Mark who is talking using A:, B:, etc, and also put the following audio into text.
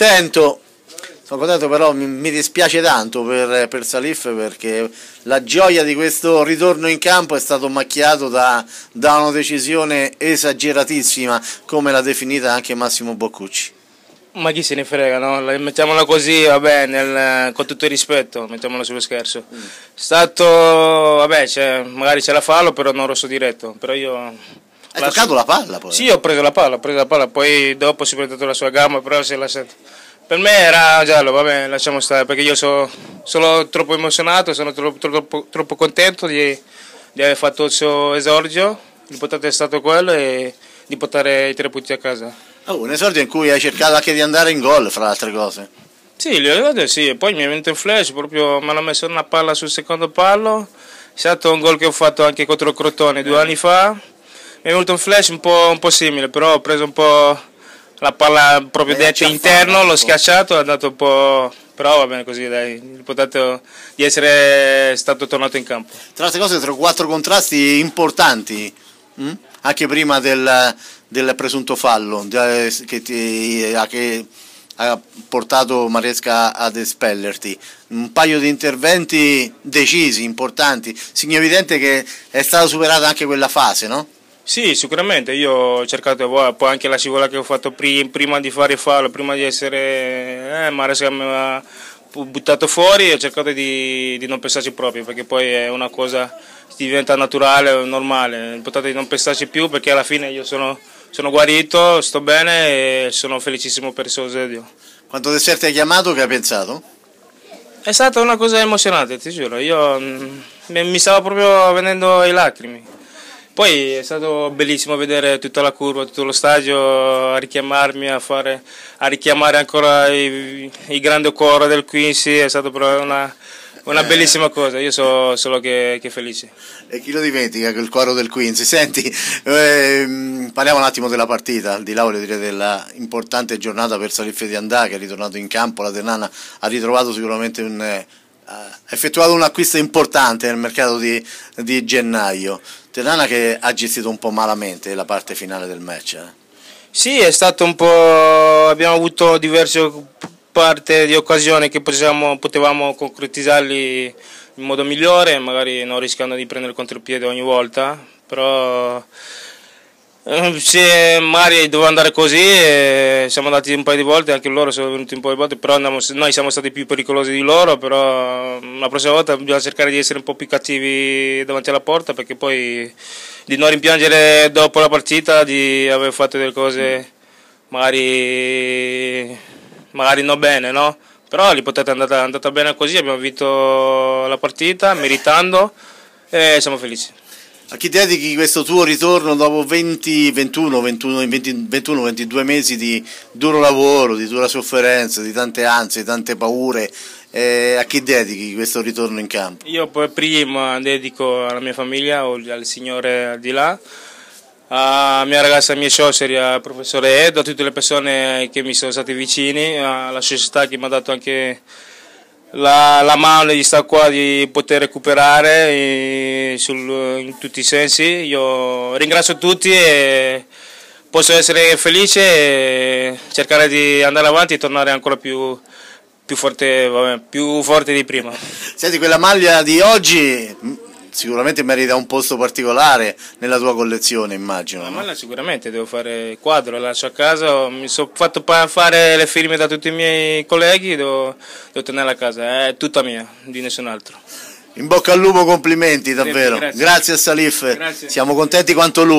A: Sono contento, però mi dispiace tanto per Salif, perché la gioia di questo ritorno in campo è stato macchiato da una decisione esageratissima, come l'ha definita anche Massimo Boccucci.
B: Ma chi se ne frega, no? Mettiamola così, vabbè, con tutto il rispetto, mettiamola sullo scherzo. È stato, vabbè, magari c'è la fallo, però non rosso diretto, però io...
A: Hai toccato la palla poi?
B: Sì, ho preso la palla, poi dopo si è presentato la sua gamba, però si è lasciato. Per me era giallo, vabbè, lasciamo stare, perché io sono troppo emozionato, sono troppo contento di aver fatto il suo esordio, l'importante è stato quello e di portare i 3 punti a casa.
A: Un esordio in cui hai cercato anche di andare in gol, fra le altre cose.
B: Sì, gli ho detto sì, e poi mi è venuto un flash, proprio mi hanno messo una palla sul secondo palo, è stato un gol che ho fatto anche contro il Crotone 2 anni fa, mi è venuto un flash un po' simile, però ho preso un po' la palla proprio detta interno, l'ho schiacciato, è andato un po'... però va bene così, dai, l'importante di essere stato tornato in campo.
A: Tra l'altre cose, 4 contrasti importanti, anche prima del presunto fallo che ha portato Maresca ad espellerti. Un paio di interventi decisi, importanti, segno evidente che è stata superata anche quella fase, no?
B: Sì, sicuramente, io ho cercato, poi anche la scivola che ho fatto prima di fare il fallo, prima di essere, Maresca mi ha buttato fuori, ho cercato di non pensarci proprio, perché poi è una cosa, diventa naturale, normale, l'importante è di non pensarci più, perché alla fine io sono guarito, sto bene e sono felicissimo per il suo esordio.
A: Quando Deserti hai chiamato, che hai pensato?
B: È stata una cosa emozionante, ti giuro, mi stava proprio venendo le lacrime. Poi è stato bellissimo vedere tutta la curva, tutto lo stadio a richiamarmi, a richiamare ancora il grande coro del Quincy, è stata proprio una bellissima cosa, io sono solo che felice.
A: E chi lo dimentica, quel coro del Quincy? Senti, parliamo un attimo della partita, al di là, voglio dire, della importante giornata per Salif Diandà, che è ritornato in campo. La Ternana ha ritrovato sicuramente ha effettuato un acquisto importante nel mercato di gennaio. Ternana che ha gestito un po' malamente la parte finale del match.
B: Sì, è stato un po', abbiamo avuto diverse parti di occasioni che potevamo concretizzarli in modo migliore, magari non rischiando di prendere il contropiede ogni volta, però se magari doveva andare così, siamo andati un paio di volte, anche loro sono venuti un po' di volte, però noi siamo stati più pericolosi di loro, però la prossima volta bisogna cercare di essere un po' più cattivi davanti alla porta, perché poi di non rimpiangere dopo la partita di aver fatto delle cose magari non bene, no? Però l'ipotesi è andata bene così, abbiamo vinto la partita meritando e siamo felici.
A: A chi dedichi questo tuo ritorno dopo 21-22 mesi di duro lavoro, di dura sofferenza, di tante ansie, di tante paure, a chi dedichi questo ritorno in campo?
B: Io poi prima dedico alla mia famiglia, o al Signore al di là, alla mia ragazza, ai miei suoceri, al professore Edo, a tutte le persone che mi sono stati vicini, alla società che mi ha dato anche la mano di stare qua, di poter recuperare in tutti i sensi. Io ringrazio tutti e posso essere felice e cercare di andare avanti e tornare ancora più forte di prima.
A: Senti, quella maglia di oggi sicuramente merita un posto particolare nella tua collezione, immagino.
B: La maglia sicuramente, devo fare il quadro, la lascio a casa, mi sono fatto fare le firme da tutti i miei colleghi, devo tenerla a casa, è tutta mia, di nessun altro.
A: In bocca al lupo, complimenti davvero.
B: Grazie.
A: Grazie a Salif,
B: Grazie.
A: Siamo contenti quanto lui.